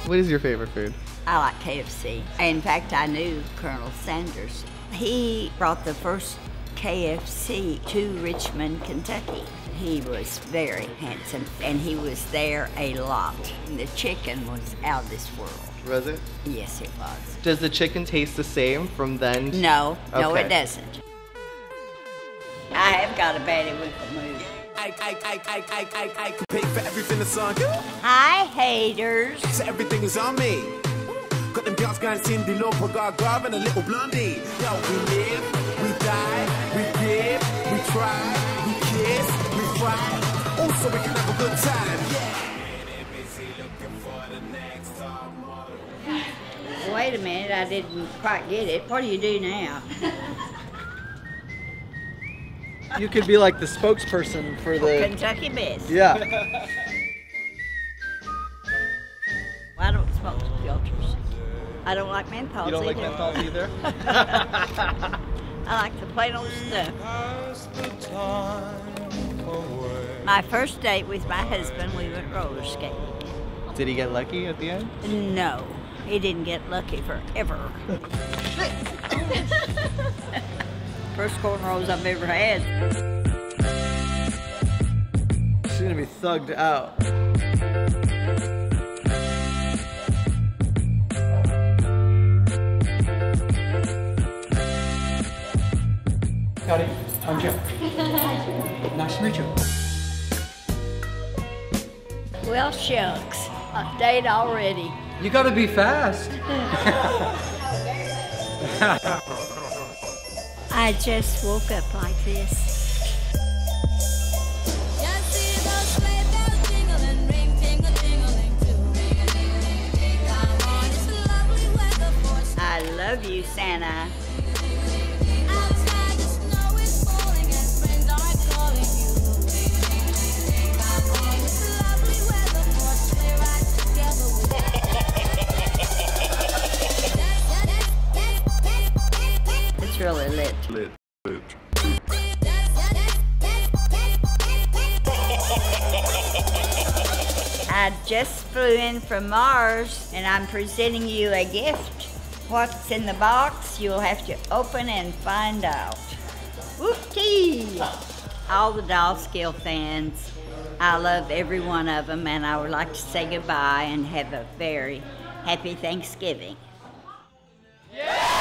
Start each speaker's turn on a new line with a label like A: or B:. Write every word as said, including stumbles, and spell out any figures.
A: What is your favorite food?
B: I like K F C. In fact, I knew Colonel Sanders. He brought the first K F C to Richmond, Kentucky. He was very handsome, and he was there a lot. The chicken was out of this world.
A: Was it?
B: Yes, it was.
A: Does the chicken taste the same from then? to-
B: No, no,
A: Okay.
B: it doesn't. I have got a baddie with the mood.
C: I, I, I, I, I, I, I could pay for everything that's on you.
B: Hi, haters.
C: So everything is on me. Got them girls going Cindy Lauper, Gaga, and a little blondie. Yo, we live, we die, we give, we try, we kiss, we fight. Also, we can have a good time.
B: Wait a minute, I didn't quite get it. What do you do now?
A: You could be like the spokesperson for the...
B: Kentucky Best.
A: Yeah.
B: I don't smoke filters. I don't like menthols
A: You don't like
B: either.
A: menthols either?
B: I like the plain old stuff. My first date with my husband, we went roller skating.
A: Did he get lucky at the end?
B: No, he didn't get lucky forever. First cornrows I've ever had.
A: She's gonna be thugged out.
D: Howdy, I'm Joe. Nice to meet you.
B: Well, shucks, a date already.
D: You gotta be fast.
B: I just woke up like this. I love you, Santa. It's really lit.
C: Lit, lit.
B: I just flew in from Mars and I'm presenting you a gift. What's in the box, you'll have to open and find out. Whoop-tee! All the Doll Skill fans, I love every one of them, and I would like to say goodbye and have a very happy Thanksgiving.
A: Yeah!